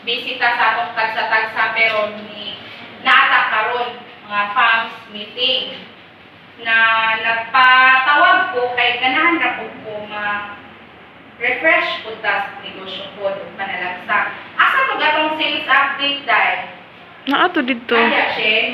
bisita sa akong tagsa-tagsa pero ni naata karon mga FAMS meeting na nagpatawag ko kay ganahan na po refresh po tas negosyo po ug panalagsa. Asa to gatong sales update dai? Naato dito. Kaya siya.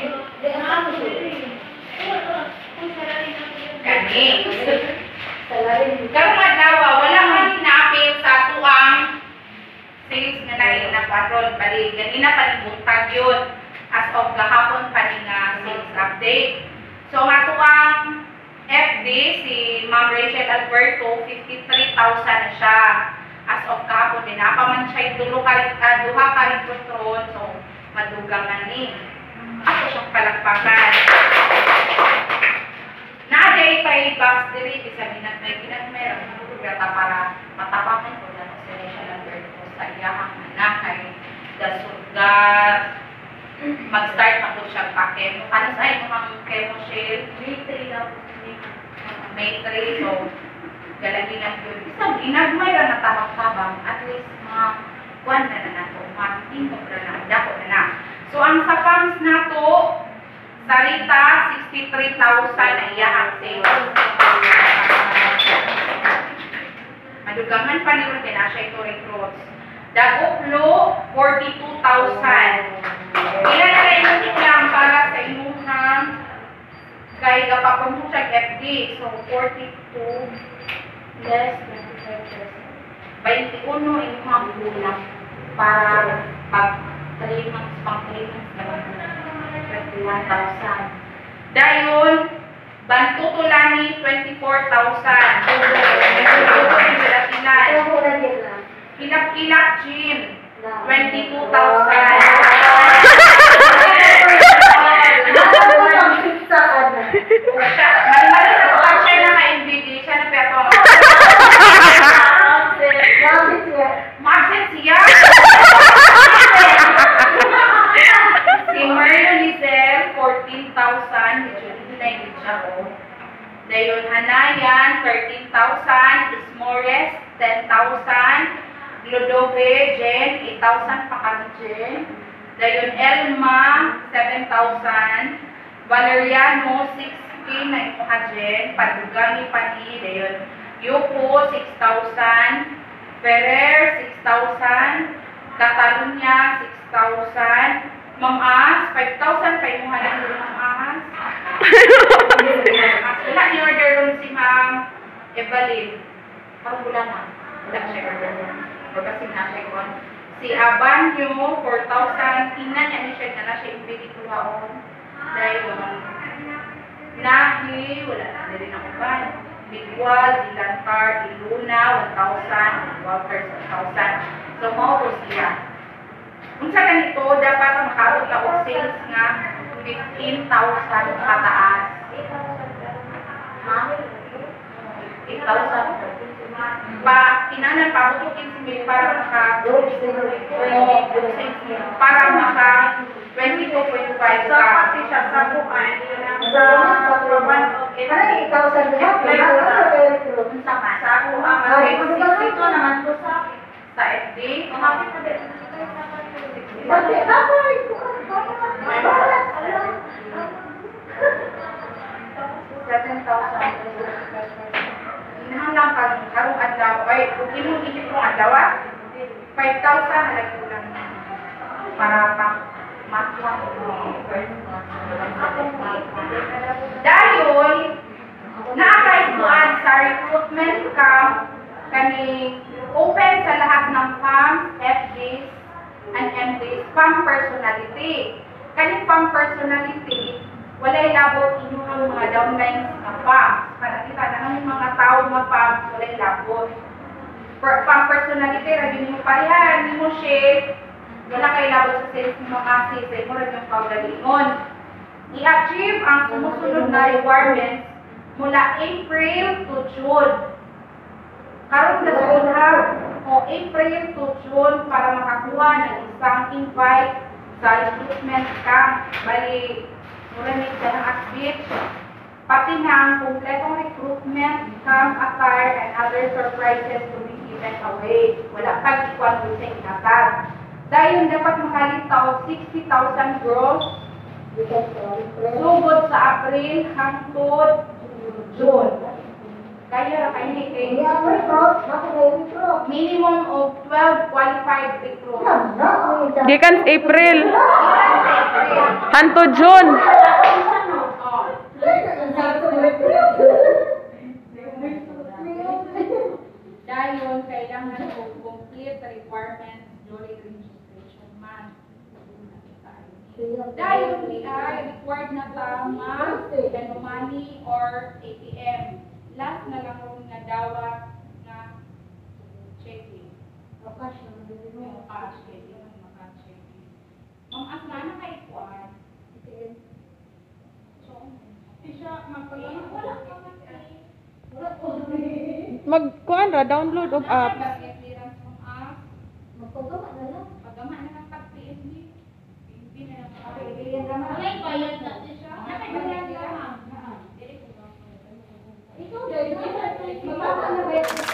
Kani. Karong adlaw wala man na-appeal sa tuang sales nga nahin na patron bali ganina pa ni buntag yun as of gahapon pa ni nga sales update. So nga tuang FD si Ma'am Rachel Alberto 53,000 na siya as of kahapon din napaman siya duha ka recruitron so madugang na ni ako siyang palagpakan na-day kay box diri bisa may ginagmeron na para matapakan ko na si Rachel Alberto sa iyahang anak kay dasudgat mag-start na po siya pa-chemo. Ano sa ay mga chemo shell? May 3. So, galagin lang yun. Isang ginagmay lang na tabang-tabang. At least mga buwan na na to. Mga tingkog na na. Dako na na. So, ang sa FAMS na to, Sarita, 63,000 na iyahang sales. Madugangan pa ni Rutin. Asya ito recruits. Dagoplo, 42,000. Ilan na rin lang para sa imuhang kay kapag mo siya FD. So, 42 less 25%. 21 imuhang kulang para pag 3 months, pang 3 months naman 21,000. Dayon, Bantutulani, 24,000. Kilap-kilap, Jim. 22,000. Siya na ka-invitation na pero ma-absent siya. Si Merlo Lizel, 14,000. Medyo hindi siya ko. Dayon Hanayan, 13,000. Ismores, 10,000. Ludove, Jen, 8,000 pa kami Jen. Dayon Elma, 7,000. Valeriano, 6K na ito ka Jen. Padugangi Pani, dayon Yuko, 6,000. Ferrer, 6,000. Catalunya, 6,000. Ma'am As, 5,000 pa yung halang yung Ma'am As. Wala ni order ron si Ma'am Evelyn. Parang wala na. Wala siya order ron. Kasi na siya yun. Si Abanyo, 4,000. Tingnan niya ni siya na siya yung pwede kuhaon. Dahil Nahi, wala na rin ako ba. Bigwal, Dilantar, Iluna, 1,000. Walter, 1,000. So, mauro siya. Kung sa ganito, dapat makaroon ka o sales nga 15,000 pataas. Ha? 8,000. Pa kinanan pa butukin si Mil para maka para maka 22.5 ka pati siya sa bukan sa program para ikaw sa bukan sa ako ang dito naman to sa FD umapit na din pati ako ito 7,000 Inahan lang karong adlaw ay kung imong isip kong adlaw 5,000 halagi ko lang para makuha ko dayon na-apply kuan sa recruitment camp kani open sa lahat ng FAMS, FDs and MDs FAM personality kani FAM personality walay labot inyong mga downlines na FAM. Para kita na ng mga tao na FAM, walay labot. FAM personality, ragin mo parihan, hindi mo share, wala kayo labot sa sales mo kasi sa imo rin yung pagdalingon. I-achieve ang sumusunod na requirements mula April to June. Karoon na sa April to June para makakuha ng isang invite sa recruitment camp. Bali, mulamig ka ng asbit, pati na ang kompletong recruitment, camp attire, and other surprises to be given away. Wala pag-ikuan doon sa inatag. Dayon dapat makalitaw 60,000 gross. Sugod sa April hangtod June. Kaya ra kay ni kay minimum of 12 qualified recruits. Gikan sa April. Hangtod June. Dayon kailangan ko complete requirements during registration month. Dayon ni ay required na ta money or ATM. Last na lang ron nga dawat na checking. Cash, checking, maka-checking. Ma'am, as na kay kuan. So, siya magpalala wala ka Magkuan ra download og app. Magpagama na lang. Pagama na lang pag PSB. PSB na lang. May bayad na siya. May bayad na. Ito dahil mababa na bayad sa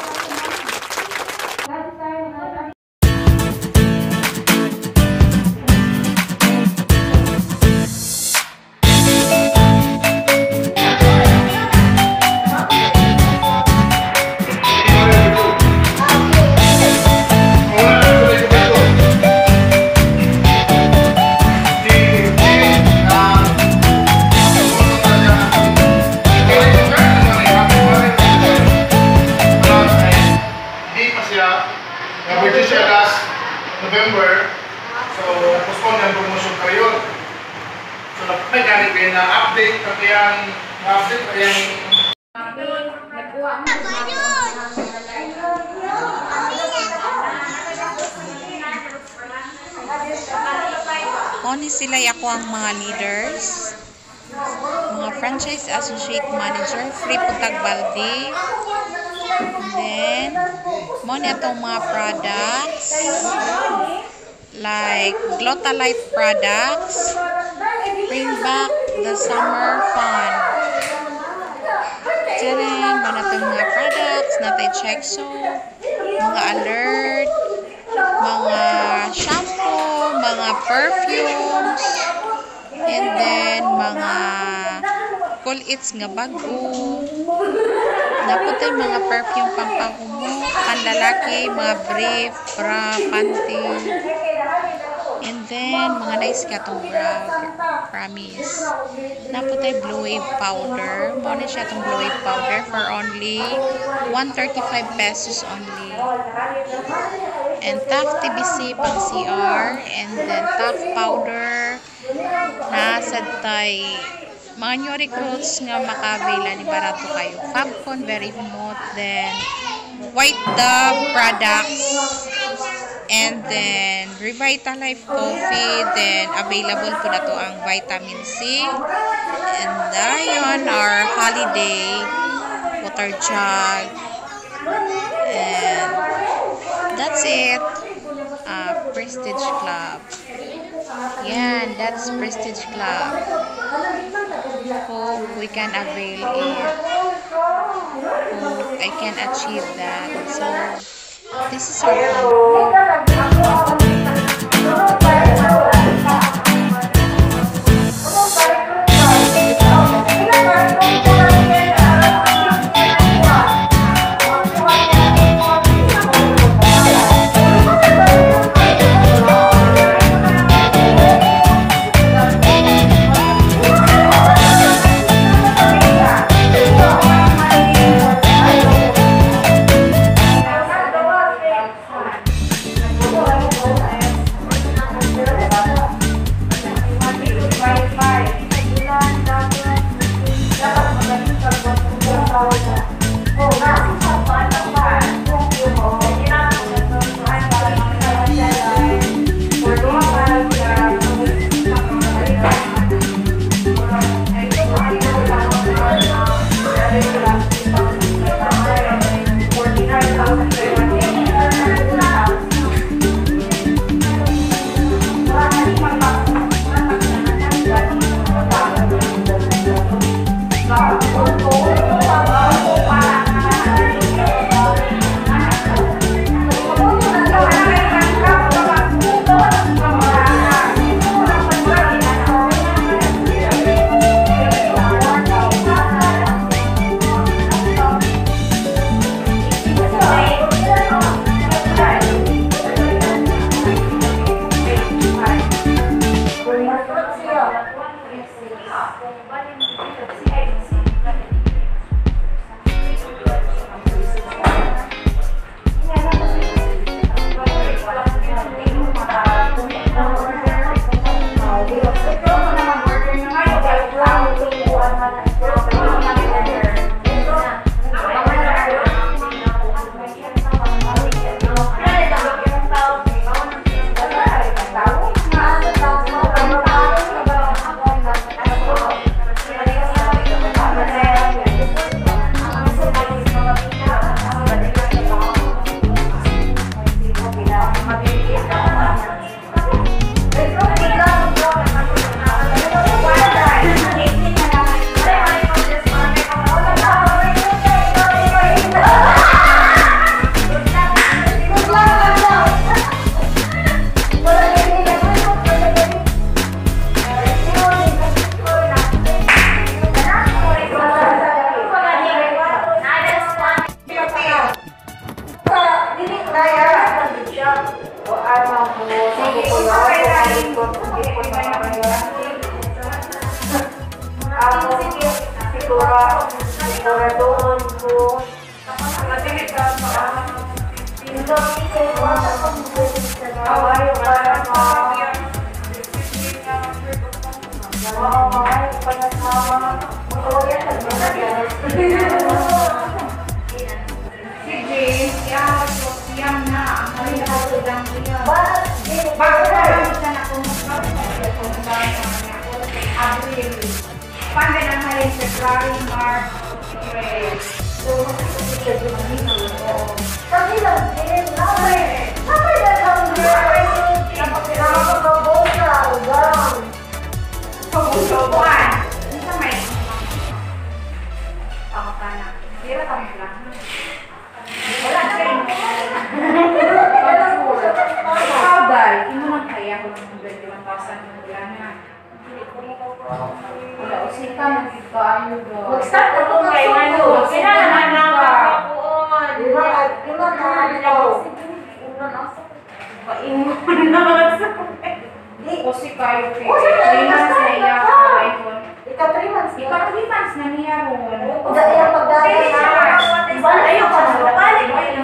November, so postpone ang promotion period. So may ganit kayo na update at yung Oni sila ako ang mga leaders, mga franchise associate manager, free putag balde. Then, mo na itong mga products like Glotalite products, bring back the summer fun. Diyan, mo na itong mga products, natay check soap, mga alert, mga shampoo, mga perfumes, and then mga cool eats nga bago. Naputay mga perfume pampahumo, panlalaki, mga brief, bra, panty. And then, mga nice katong bra, promise. Naputay Blue Wave powder. Muna siya itong Blue Wave powder for only 135 pesos only. And Tough TBC pang CR. And then Tough powder. Nasa tay mga new recruits nga makabila ni barato kayo. Fabcon, very smooth. Then, White Dove products. And then, Revitalife coffee. Then, available po na to ang vitamin C. And ayon, our holiday water jug. And that's it. Prestige Club. Yan, that's Prestige Club. Hope we can avail it. Hope I can achieve that. So, this is our February, March, April. Mag-start ako kay ano. Kailangan na nakakuon. O si Kayo, 3 months na iya ako iPhone. Ikaw 3 months. Ikaw 3 months na niya ron. Dahil pagdahil ayaw ka na mabalik.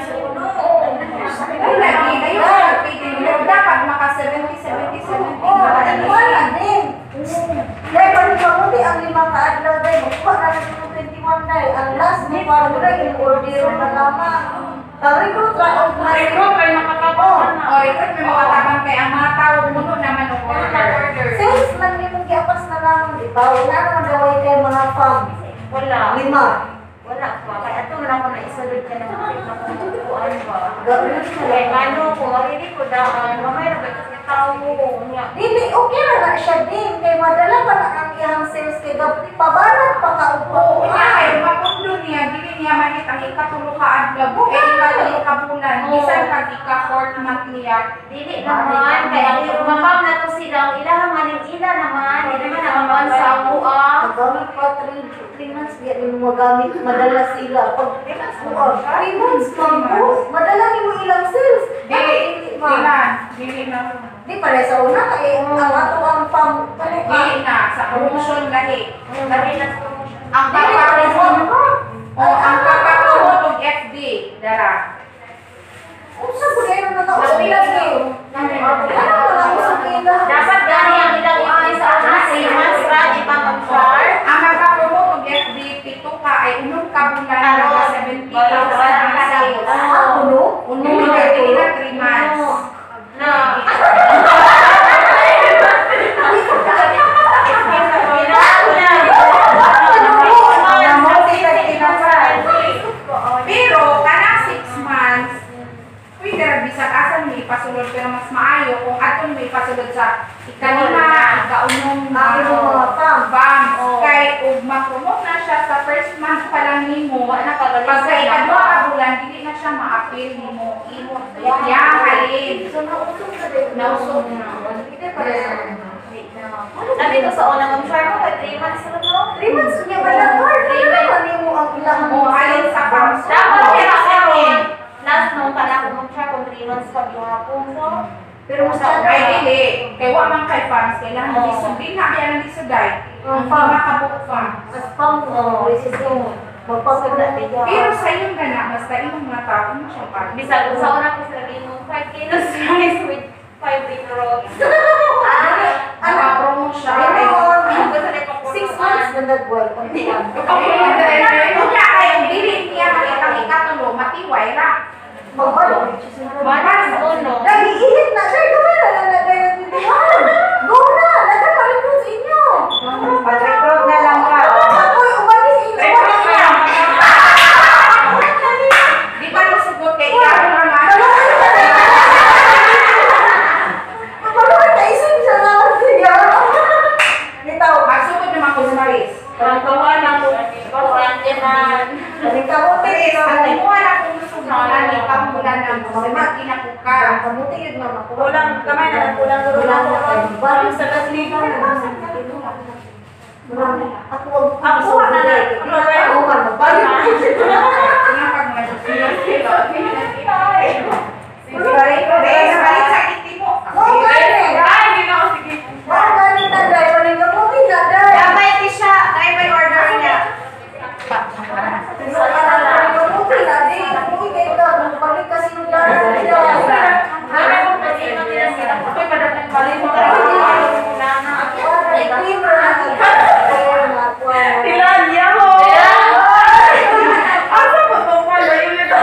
Ay, lagi. Ayaw ka nagpitin mo. Dapat maka 70, 70, 70. Wala din. Dahil pag-ikaw ang 5 kaadlaw dahil magkuha na ng 21 dahil ang last mo para mo na in-order na lamang. Recruit ra og Recruit ay nakakapon. O, recruit may mga tabang kay ang mga tao puno naman ng order. salesman ni mong giapas na lamang, di ba? Wala naman gawin kayo mga farm. Wala. 5. Wala pa. Kaya ito na ako na isulod ka ng mga kukuhaan ba. Gawin Kaya ano, kung marili ko daan, mamaya na ba ito sa tao niya. Dili, okay na siya din. Kay madala pa na ang iyang sales kay Gabri. Pabarat pa ka Oo, upo. niya ay mapundo niya, dili niya makita ikatulo ka adlaw, ikatulo ka bulan, bisan kag ika-4 month niya. Dili naman, kaya mapam na to sila. Ilahan man yung ila naman. Hindi naman naman sa buwa. Magamit pa 3 months diya ni mo magamit, madala sila. Pag 3 months mo, 3 months mampu. Madala ni mo ilang sales. Dili, dili na. Di pare sa una kay ang ato ang pam Dili na, sa promotion lahi. Dali na sa promotion. Ang papapromote, ang papapromote og FD, dara. Unsa ko dai na nausap ila ni? Ano mo na usap ila? Dapat gani ang ilang ipay sa una. 3 months ra, di ba mag-chart? Ang magpapromote og FD, pito ka ay unong ka bulan na 70,000 ang sales. Uno? Unong ka, dili na 3 months. Na. Pero, kanang 6 months, pwede rin bisag asan may ipasulod pero mas maayo kung aton may ipasulod sa ikalima, ikaunong bam. Kay, ug ma-promote na siya sa first month pa lang nimo, pagka ikadwa ka bulan, hindi na siya ma-appeal nimo. Yang halin. So nausap ka din. Nausog na. Hindi pare sa una. Sabi ko sa unang mag-chart mo, kay 3 months na no? 3 months niya ba lang? Kaya naman mo ang ilang O, halin sa pams. Dapat kaya kasi last nung pala ako mag-chart kung 3 months pag yung hapon ko. Pero mas Ay, dili. Kay wa man kay farms, kailangan lisod. Di na kaya nang lisuday. Ang farm. makabook farm. mas pang magpapagda din. Pero sa iyong gana, basta imong mga tao, mo siyang farm. Bisag sa una ko sabi mo 5 kilos rice with 5 liter oats. Nakapromo siya. Ang gusto nito po 6 months na nag-work. Kung kaya kayong dili niya makitang ikatulo, matiway ra. Mag-work. Balas uno. Dahil ihit na. Dahil gawin na lang na dahil nagtitiwan. Go na. Nagkakalikot sa inyo. Pag-recruit na lang ka. Ako'y umalis inyo. Di ba nasugot kay ikaw naman? Kulang kamay na kulang Wala kulang. na. Balik sa kasligan. Ako na na. Ako ka na. Balik. Oo, galing. Oo, galing na, day. Waling ka po, na, day. Damay ti siya. Tayo may order niya. Balik kasi yung dara. Tilanya mo. Asa mo tong pala yun ito?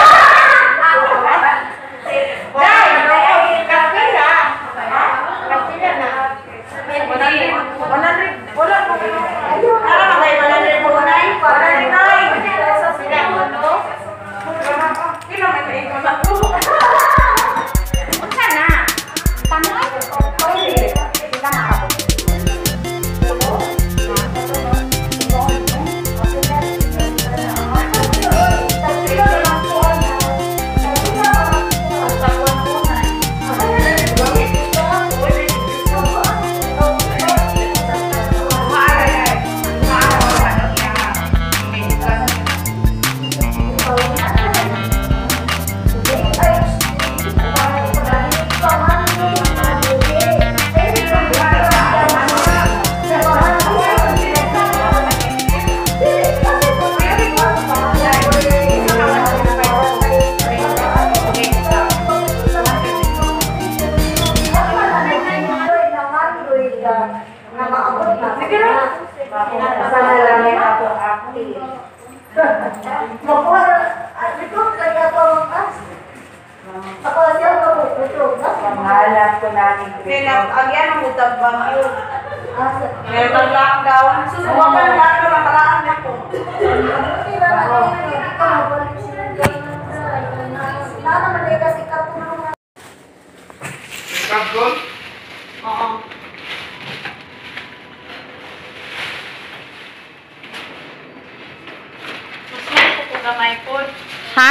Dai, kapila. Kapila na. 100. Wala po. Ara magay 100 po nay. Para ni nay. Sa sila mo to. Kino may kaingon ako. Unsa na? Tama. Sila, agyan ang utag bagyo. Meron ang lockdown. Susubukan pa ng lockdown ang kalaan niya po. Kapkon? Oo. Mas may po gamay po. Ha?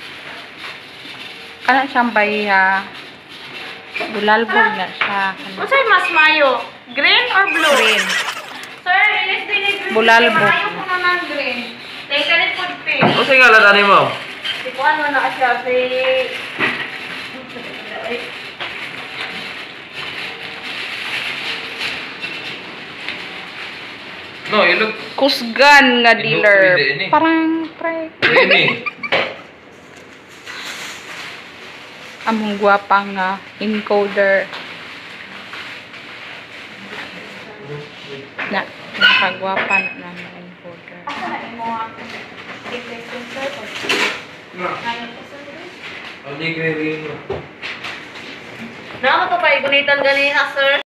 Kana siyang bayiha. Bulalbog na siya. Masay mas mayo? Green or blue? Green. Sir, ilis din yung green. Bulalbo. Mayo ko na ng green. Take ka rin po pink. O sige, ngalan mo? Si Juan mo na siya. Si... No, ilog. Kusgan nga dealer. Pwede ini. Parang pre. Ini. Among gwapa nga encoder. Na, nakagwapa na namin encoder. Asa na imo ang replacement sir? Na. Ngayon po sir? O, di green. Naman to pa igunitan ganina sir.